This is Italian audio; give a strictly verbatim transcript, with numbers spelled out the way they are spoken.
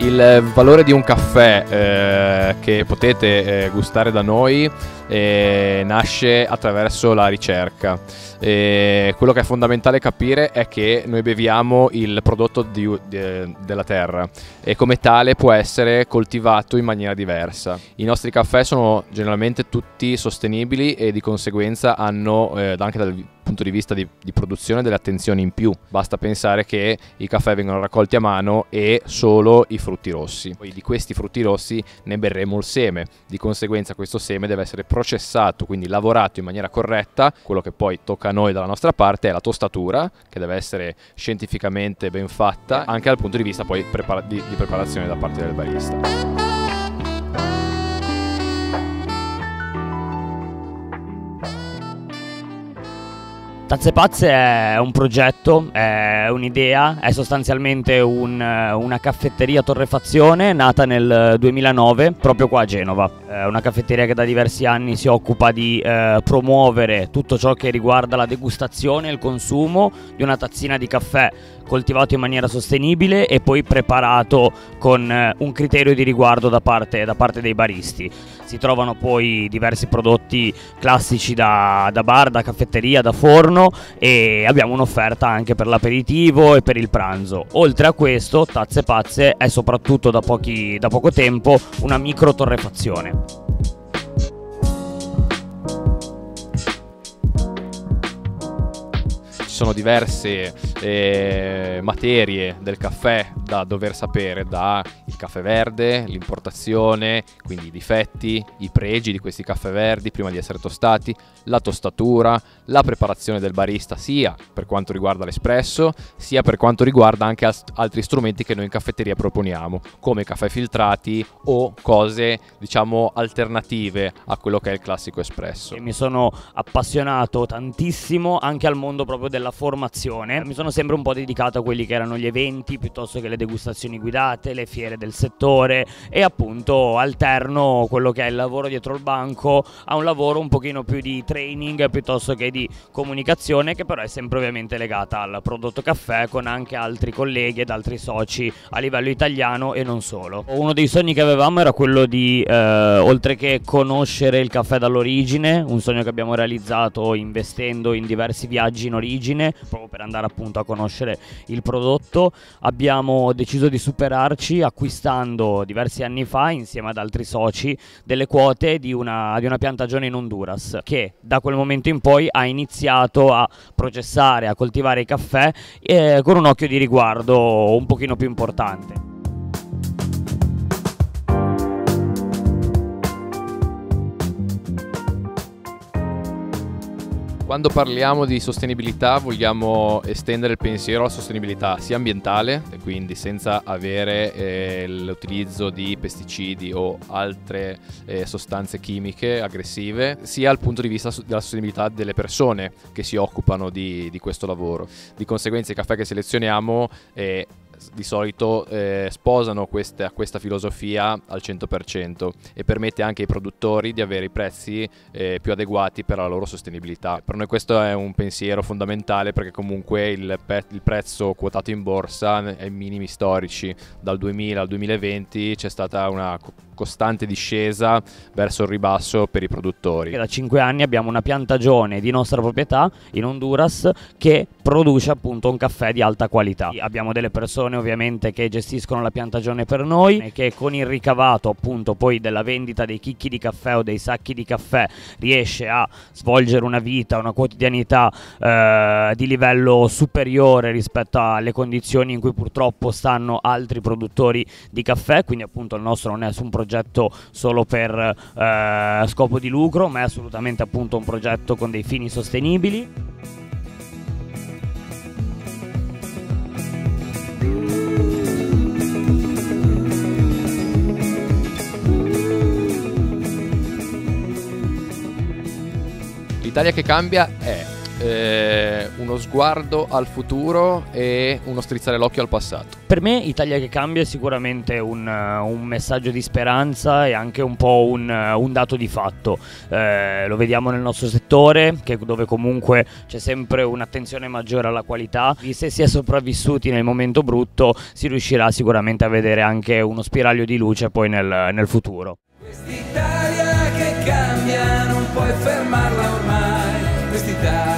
Il valore di un caffè eh, che potete eh, gustare da noi eh, nasce attraverso la ricerca. E quello che è fondamentale capire è che noi beviamo il prodotto di, di, della terra e come tale può essere coltivato in maniera diversa. I nostri caffè sono generalmente tutti sostenibili e di conseguenza hanno eh, anche dal punto di vista di, di produzione delle attenzioni in più. Basta pensare che i caffè vengono raccolti a mano e solo i frutti rossi. Poi di questi frutti rossi ne berremo il seme, di conseguenza questo seme deve essere processato, quindi lavorato in maniera corretta. Quello che poi tocca a noi dalla nostra parte è la tostatura, che deve essere scientificamente ben fatta, anche dal punto di vista poi prepara- di, di preparazione da parte del barista. Tazze Pazze è un progetto, è un'idea, è sostanzialmente un, una caffetteria torrefazione nata nel duemilanove proprio qua a Genova. È una caffetteria che da diversi anni si occupa di eh, promuovere tutto ciò che riguarda la degustazione e il consumo di una tazzina di caffè coltivato in maniera sostenibile e poi preparato con eh, un criterio di riguardo da parte, da parte dei baristi. Si trovano poi diversi prodotti classici da, da bar, da caffetteria, da forno e abbiamo un'offerta anche per l'aperitivo e per il pranzo. Oltre a questo, Tazze Pazze è soprattutto da, pochi, da poco tempo una micro torrefazione. Ci sono diverse eh, materie del caffè da dover sapere, da il caffè verde, l'importazione, quindi i difetti, i pregi di questi caffè verdi prima di essere tostati, la tostatura, la preparazione del barista sia per quanto riguarda l'espresso sia per quanto riguarda anche altri strumenti che noi in caffetteria proponiamo, come caffè filtrati o cose diciamo alternative a quello che è il classico espresso. Mi sono appassionato tantissimo anche al mondo proprio della formazione, mi sono sempre un po' dedicato a quelli che erano gli eventi piuttosto che le degustazioni guidate, le fiere del settore e appunto alterno quello che è il lavoro dietro il banco a un lavoro un pochino più di training piuttosto che di comunicazione, che però è sempre ovviamente legata al prodotto caffè con anche altri colleghi ed altri soci a livello italiano e non solo. Uno dei sogni che avevamo era quello di eh, oltre che conoscere il caffè dall'origine, un sogno che abbiamo realizzato investendo in diversi viaggi in origine proprio per andare appunto a conoscere il prodotto. Abbiamo deciso di superarci acquistando diversi anni fa insieme ad altri soci delle quote di una, di una piantagione in Honduras che da quel momento in poi ha iniziato a processare, a coltivare i caffè eh, con un occhio di riguardo un pochino più importante. Quando parliamo di sostenibilità vogliamo estendere il pensiero alla sostenibilità sia ambientale, e quindi senza avere eh, l'utilizzo di pesticidi o altre eh, sostanze chimiche aggressive, sia dal punto di vista della sostenibilità delle persone che si occupano di, di questo lavoro. Di conseguenza i caffè che selezioniamo eh, di solito eh, sposano queste, questa filosofia al cento per cento e permette anche ai produttori di avere i prezzi eh, più adeguati per la loro sostenibilità. Per noi questo è un pensiero fondamentale perché comunque il, pe- il prezzo quotato in borsa è ai minimi storici. Dal duemila al duemilaventi c'è stata una costante discesa verso il ribasso per i produttori. Da cinque anni abbiamo una piantagione di nostra proprietà in Honduras che produce appunto un caffè di alta qualità. Abbiamo delle persone ovviamente che gestiscono la piantagione per noi e che con il ricavato appunto poi della vendita dei chicchi di caffè o dei sacchi di caffè riesce a svolgere una vita, una quotidianità eh, di livello superiore rispetto alle condizioni in cui purtroppo stanno altri produttori di caffè. Quindi appunto il nostro non è un progetto solo per eh, scopo di lucro, ma è assolutamente appunto un progetto con dei fini sostenibili. L'Italia che cambia è eh, uno sguardo al futuro e uno strizzare l'occhio al passato. Per me Italia che cambia è sicuramente un, un messaggio di speranza e anche un po' un, un dato di fatto. Eh, lo vediamo nel nostro settore, che dove comunque c'è sempre un'attenzione maggiore alla qualità. Se si è sopravvissuti nel momento brutto, si riuscirà sicuramente a vedere anche uno spiraglio di luce poi nel, nel futuro. Quest'Italia che cambia non puoi fermarla ormai, quest'Italia